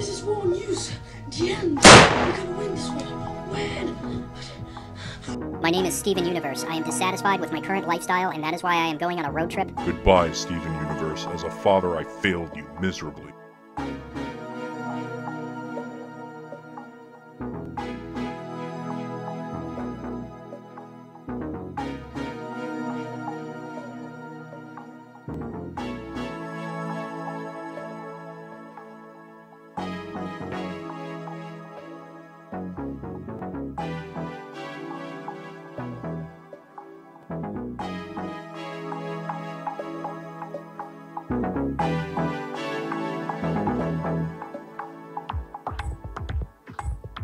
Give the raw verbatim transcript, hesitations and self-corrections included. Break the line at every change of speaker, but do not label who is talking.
This is war news. The end. We're gonna win this war. Win.
My name is Steven Universe. I am dissatisfied with my current lifestyle, and that is why I am going on a road trip.
Goodbye, Steven Universe. As a father, I failed you miserably.
Thank you.